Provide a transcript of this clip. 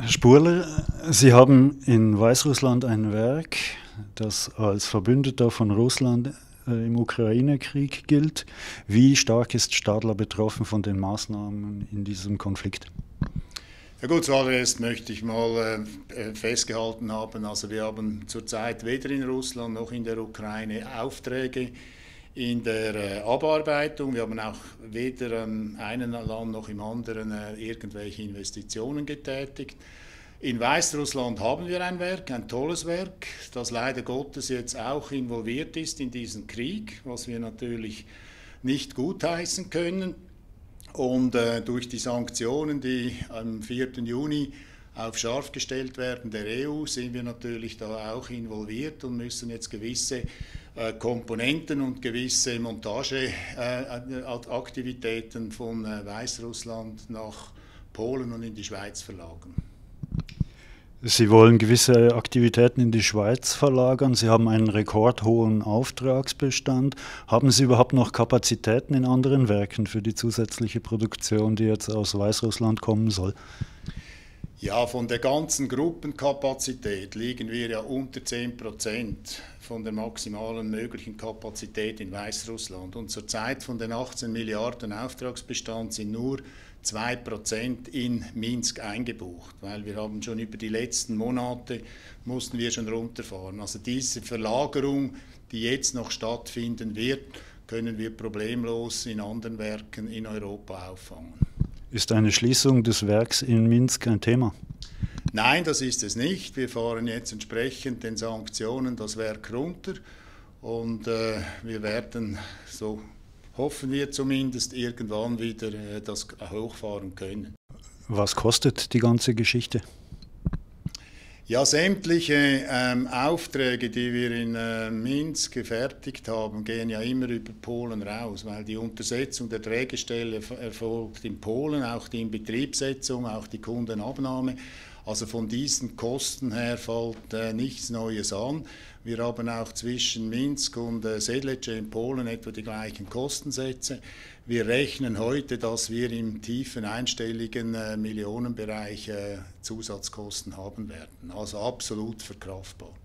Herr Spurler, Sie haben in Weißrussland ein Werk, das als Verbündeter von Russland im Ukraine-Krieg gilt. Wie stark ist Stadler betroffen von den Maßnahmen in diesem Konflikt? Ja gut, zuallererst möchte ich mal festgehalten haben, also wir haben zurzeit weder in Russland noch in der Ukraine Aufträge in der Abarbeitung. Wir haben auch weder im einen Land noch im anderen irgendwelche Investitionen getätigt. In Weißrussland haben wir ein Werk, ein tolles Werk, das leider Gottes jetzt auch involviert ist in diesen Krieg, was wir natürlich nicht gutheißen können. Und durch die Sanktionen, die am 4. Juni auf scharf gestellt werden der EU, sind wir natürlich da auch involviert und müssen jetzt gewisse Komponenten und gewisse Montageaktivitäten von Weißrussland nach Polen und in die Schweiz verlagern. Sie wollen gewisse Aktivitäten in die Schweiz verlagern. Sie haben einen rekordhohen Auftragsbestand. Haben Sie überhaupt noch Kapazitäten in anderen Werken für die zusätzliche Produktion, die jetzt aus Weißrussland kommen soll? Ja, von der ganzen Gruppenkapazität liegen wir ja unter 10% von der maximalen möglichen Kapazität in Weißrussland. Und zurzeit von den 18 Milliarden Auftragsbestand sind nur 2% in Minsk eingebucht, weil wir haben schon über die letzten Monate mussten wir schon runterfahren. Also diese Verlagerung, die jetzt noch stattfinden wird, können wir problemlos in anderen Werken in Europa auffangen. Ist eine Schließung des Werks in Minsk ein Thema? Nein, das ist es nicht. Wir fahren jetzt entsprechend den Sanktionen das Werk runter und wir werden, so hoffen wir zumindest, irgendwann wieder das hochfahren können. Was kostet die ganze Geschichte? Ja, sämtliche Aufträge, die wir in Minsk gefertigt haben, gehen ja immer über Polen raus, weil die Untersetzung der Trägerstelle erfolgt in Polen, auch die Inbetriebsetzung, auch die Kundenabnahme. Also von diesen Kosten her fällt nichts Neues an. Wir haben auch zwischen Minsk und Sedlece in Polen etwa die gleichen Kostensätze. Wir rechnen heute, dass wir im tiefen einstelligen Millionenbereich Zusatzkosten haben werden. Also absolut verkraftbar.